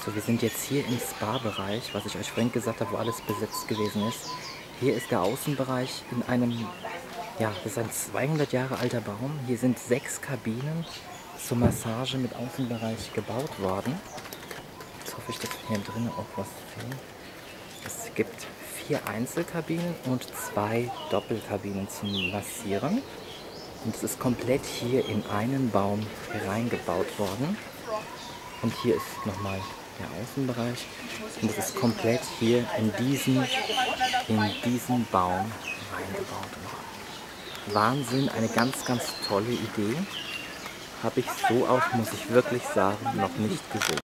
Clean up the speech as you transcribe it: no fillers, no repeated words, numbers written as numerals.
So, wir sind jetzt hier im Spa-Bereich, was ich euch vorhin gesagt habe, wo alles besetzt gewesen ist. Hier ist der Außenbereich in einem, ja, das ist ein 200 Jahre alter Baum. Hier sind 6 Kabinen zur Massage mit Außenbereich gebaut worden. Jetzt hoffe ich, dass wir hier drinnen auch was sehen. Es gibt 4 Einzelkabinen und 2 Doppelkabinen zum Massieren. Und es ist komplett hier in einen Baum reingebaut worden. Und hier ist nochmal der Außenbereich. Und es ist komplett hier in diesen Baum reingebaut worden. Wahnsinn, eine ganz, ganz tolle Idee. Habe ich so auch, muss ich wirklich sagen, noch nicht gesehen.